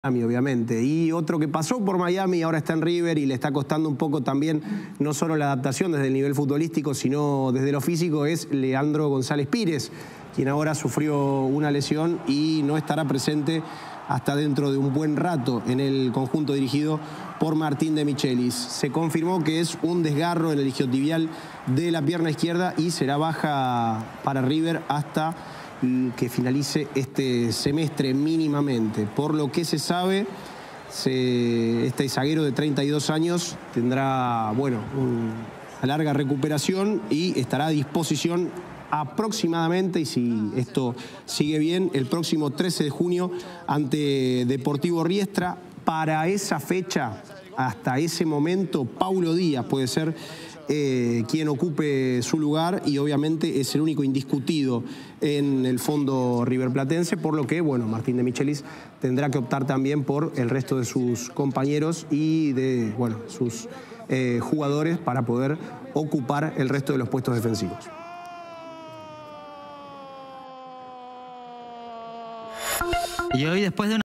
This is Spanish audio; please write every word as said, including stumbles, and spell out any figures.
Miami, obviamente. Y otro que pasó por Miami y ahora está en River y le está costando un poco también, no solo la adaptación desde el nivel futbolístico, sino desde lo físico, es Leandro González Pires, quien ahora sufrió una lesión y no estará presente hasta dentro de un buen rato en el conjunto dirigido por Martín de Michelis. Se confirmó que es un desgarro en el isquiotibial de la pierna izquierda y será baja para River hasta que finalice este semestre mínimamente. Por lo que se sabe, se, este zaguero de treinta y dos años tendrá, bueno, una larga recuperación y estará a disposición aproximadamente, y si esto sigue bien, el próximo trece de junio ante Deportivo Riestra. Para esa fecha, hasta ese momento, Paulo Díaz puede ser eh, quien ocupe su lugar y obviamente es el único indiscutido en el fondo riverplatense, por lo que, bueno, Martín de Michelis tendrá que optar también por el resto de sus compañeros y de, bueno, sus eh, jugadores para poder ocupar el resto de los puestos defensivos. Y hoy, después de una